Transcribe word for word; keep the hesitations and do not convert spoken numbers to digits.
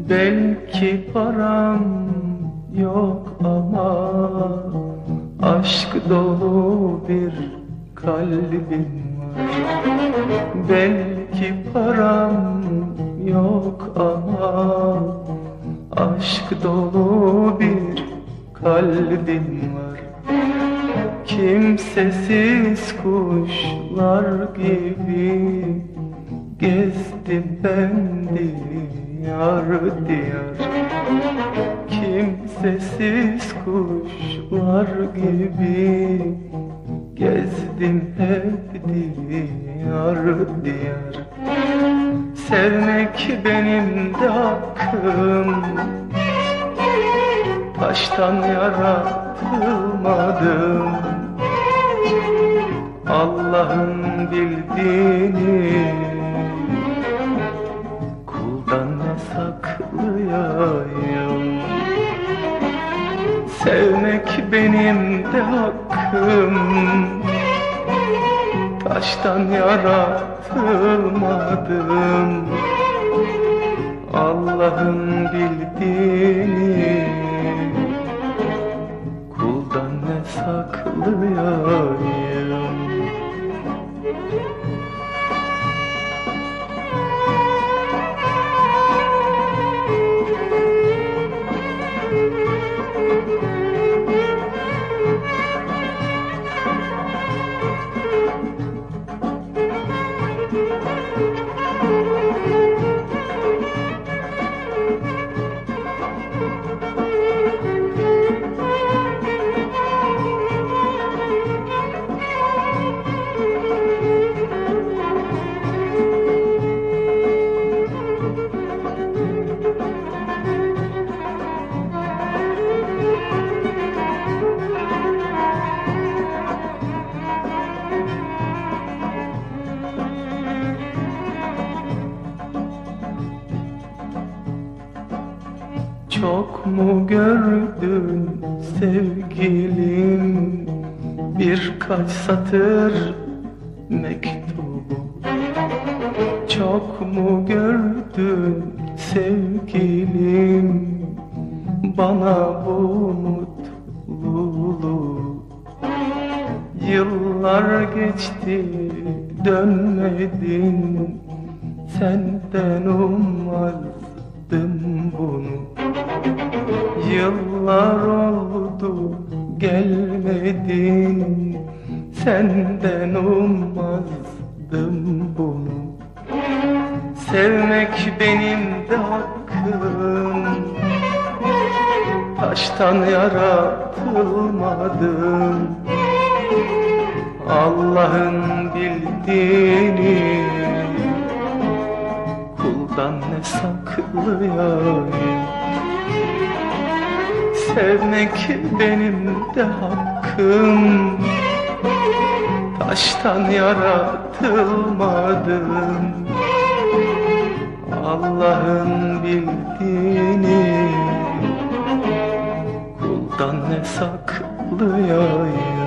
Belki param yok ama aşk dolu bir kalbim var. Belki param yok ama aşk dolu bir kalbim var. Kimsesiz kuşlar gibi gezdim ben diyar diyar. Kimsesiz kuşlar gibi gezdim hep diyar diyar. Sevmek benim de hakkım, taştan yaratılmadım. Allah'ın bildiğini kuldan ne saklayayım. Sevmek benim de hakkım, taştan yaratılmadım. Allah'ın bildiğini kuldan ne saklayayım. Çok mu gördün sevgilim birkaç satır mektubu? Çok mu gördün sevgilim bana bu mutluluğu? Yıllar geçti dönmedin, senden ummadım bunu. Yıllar oldu gelmedin, senden ummazdım bunu. Sevmek benim de hakkım, taştan yaratılmadım. Allah'ın bildiğini kuldan ne saklayayım. Sevmek benim de hakkım, taştan yaratılmadım. Allah'ın bildiğini kuldan ne saklayayım.